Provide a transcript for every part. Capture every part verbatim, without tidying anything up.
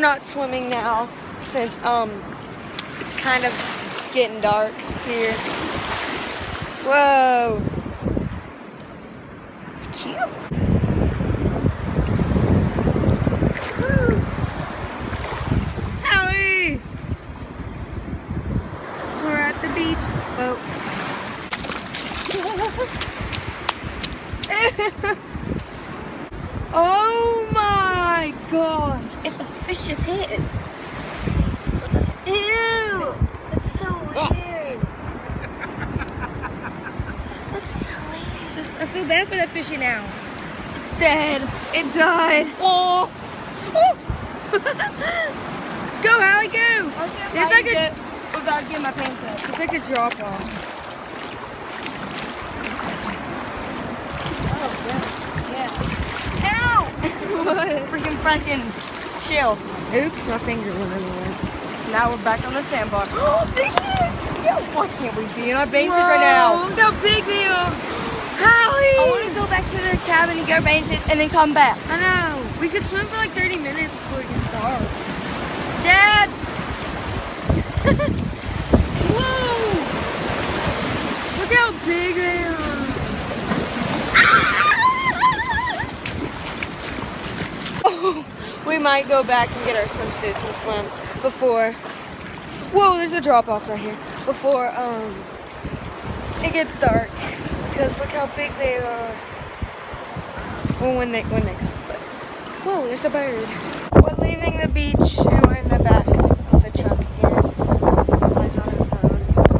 not swimming now since um it's kind of getting dark here. Whoa. It's cute. Woo. Howie! We're at the beach. Whoa. Oh my gosh. It's a fish's head. Ew. That's so weird. That's so weird. I feel bad for that fishy now. It's dead. It died. Oh. Go, Hallie, go. It's like a, without getting my pants wet. it's like a drop off. Oh, yeah. Yeah. Ow! What? Freaking freaking chill. Oops, my finger went everywhere. Now we're back on the sandbar. Oh, dang it! Yeah, why can't we be in our bases right now? Look how big they are. I Hallie! want to go back to the cabin and get our bases and then come back. I know. We could swim for like thirty minutes before it gets dark. Dad! Whoa! Look how big they are. Oh, we might go back and get our swimsuits and swim before. Whoa, there's a drop off right here. Before um it gets dark. Because look how big they are. Well, when they when they come. But whoa, there's a bird. We're leaving the beach and we're in the back of the truck again. Liz on her phone.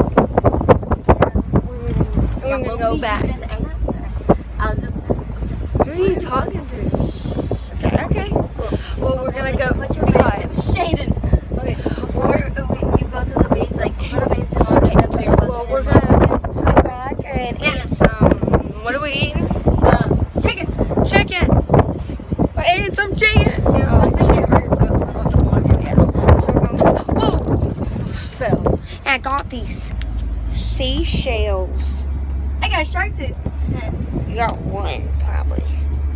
Yeah, we're gonna go back. I'll just, just Who are you talking to? Okay, okay. Well, we're gonna go. Put your be face quiet. in shading. Okay, before we, you go to the beach, like put your face in on okay, that's where your Well, husband we're is. gonna go back and eat some. What are we eating? Um, chicken. Chicken. We're eating some chicken. Yeah, Oh, husband get hurt, so I want the water. yeah. So we're gonna. Whoa! Fell. And I got these seashells. I got shark tooth. You got one, probably.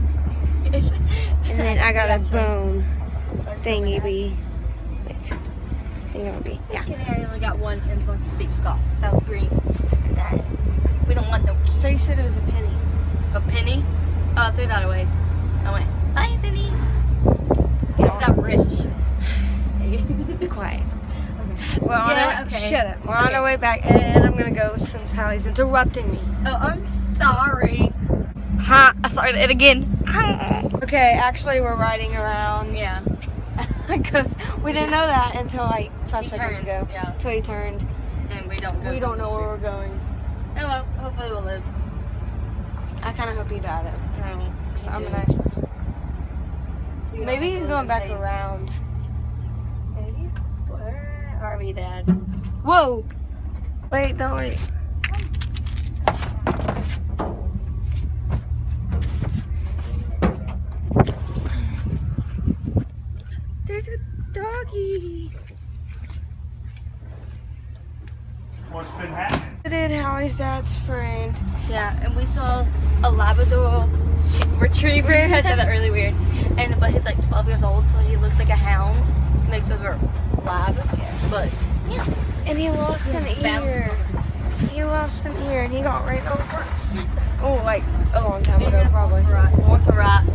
And then I got a bone thingy bee. Wait. Thingy Just Yeah. kidding, I only got one and plus the beach gloss. That was green. Because we don't want them. I thought you said it was a penny. A penny? Oh, I threw that away. I went, bye, penny. Because I'm rich. Be quiet. Okay. We're on Yeah, our, okay. Shut up. We're on Okay. our way back, and I'm gonna go since Hallie's interrupting me. Oh, I'm sorry. Ha! I started it again. Okay, actually, we're riding around. Yeah. Because we didn't know that until like five We seconds turned, ago. yeah. Until we turned. And we don't go We don't know where we're going. Oh, well, hopefully we'll live. I kind of hope he died though. No. 'Cause I'm a nice person. Maybe he's going back around. Maybe where are we, Dad? Whoa! Wait, don't wait. There's a doggy. What's been happening? I did Hallie's dad's friend. Yeah, and we saw a Labrador sh- retriever. I said that really weird. And but he's like twelve years old, so he looks like a hound mixed with a lab. But yeah, And he lost an ear. He lost an ear and he got ran over. Oh, like a long time ago, probably. Arthritis.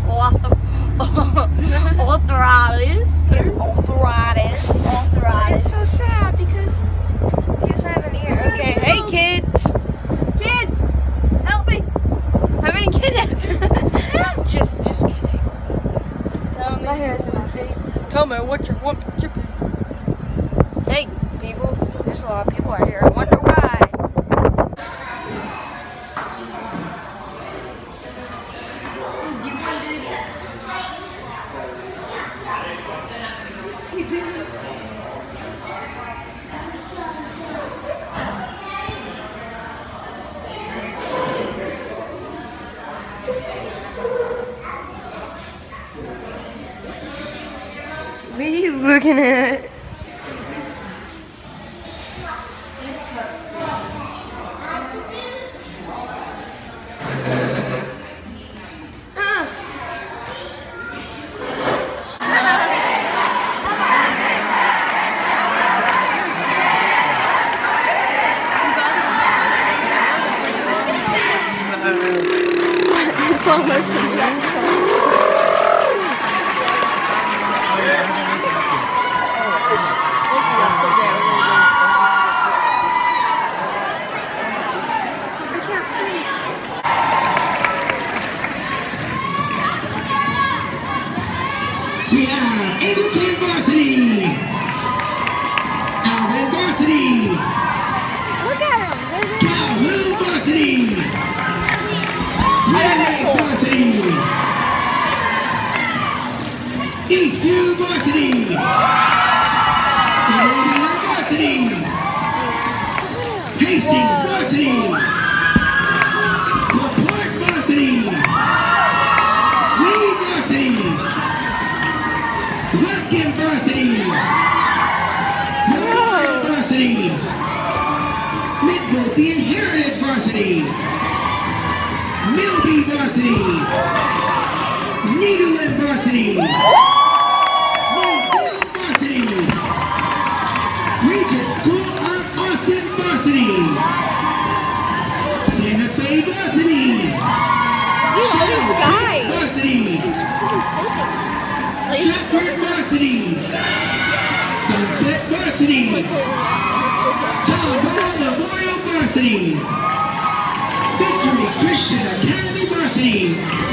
Arthritis. He has arthritis. And Arthritis. it's so sad because he doesn't have an ear. Okay, hey kids. Kids, help me. How many kidnapped? just, just kidding. Tell me. My hair's in my face. Tell me what you want, chicken. Hey, people. There's a lot of people out here. I wonder why. What's he doing? What are you looking at? Ah. slow motion. We have Eagleton Varsity, Alvin Varsity, Look at him. Calhoun Varsity, Red Lake Varsity, Eastview Varsity, Indiana Varsity, Hastings Varsity, LaPorte Varsity, Lee Varsity, Lufkin Varsity, Memorial Varsity, Midlothian Heritage Varsity, Milby Varsity, Needleland Varsity, Millfield Varsity, Regent School of Austin Varsity, Santa Fe Varsity, Dude, all these guys. Varsity, Shepherd Varsity, Sunset Varsity, John Memorial Varsity, Victory Christian Academy Varsity.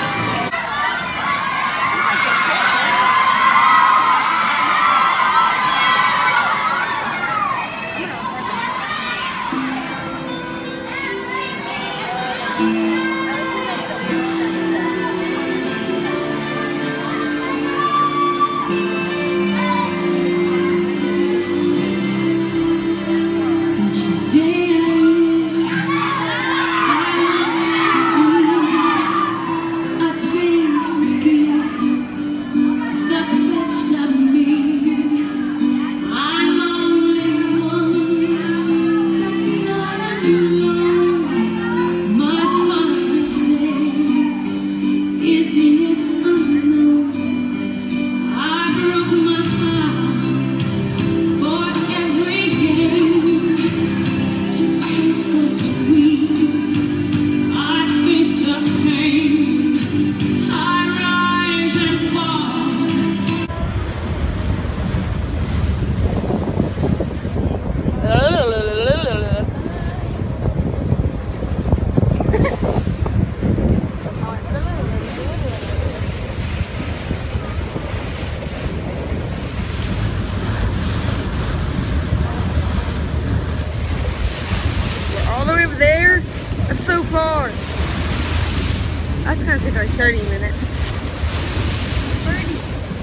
So far. That's gonna take like thirty minutes. thirty.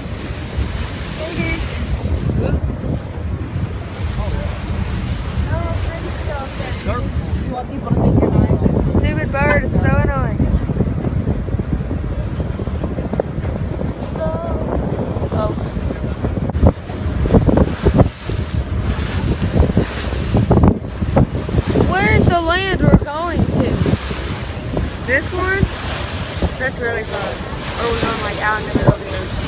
That stupid bird is so annoying. Oh. Where's the land we're going to? This one? That's really fun. Or we're going like out in the middle of the ocean.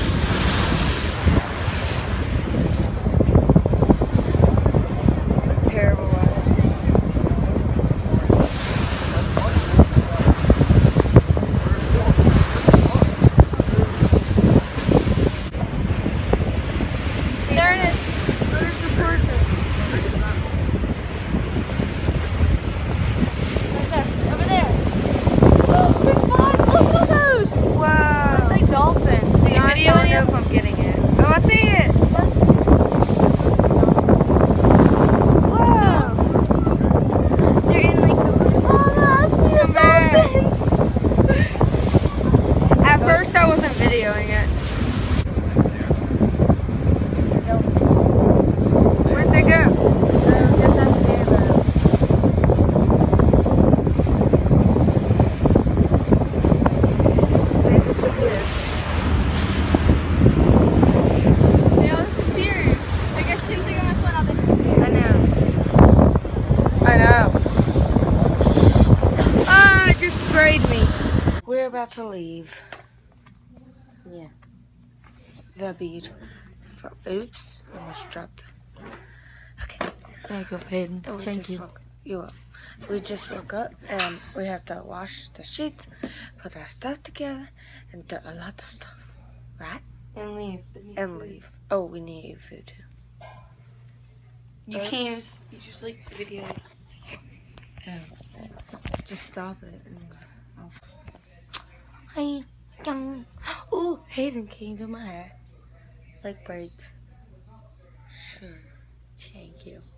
It's terrible weather. There it is. Where's the purpose? Right there. Over there. Wow. That's like dolphins. See, I don't know if I'm getting it. Oh, I see it. Wow. They're in like, oh, I see a dolphin. At first, I wasn't videoing it. Where'd they go? Me. We're about to leave. Yeah. The beach. Oops, almost dropped. Okay. There you go, Hayden. Oh, Thank you. Fuck. You will. We just woke up and we have to wash the sheets, put our stuff together, and do a lot of stuff, right? And leave. And leave. Oh, we need to eat food too. You can't just, you just like video. Yeah. Just stop it. And, oh. Hi. Um, oh, Hayden, can you do my hair? Like braids. Sure. Thank you.